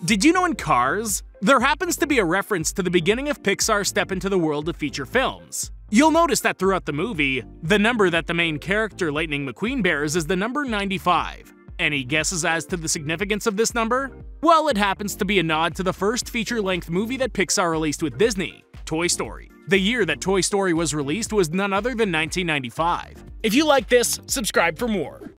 Did you know in Cars, there happens to be a reference to the beginning of Pixar's step into the world of feature films? You'll notice that throughout the movie, the number that the main character Lightning McQueen bears is the number 95. Any guesses as to the significance of this number? Well, it happens to be a nod to the first feature-length movie that Pixar released with Disney, Toy Story. The year that Toy Story was released was none other than 1995. If you like this, subscribe for more.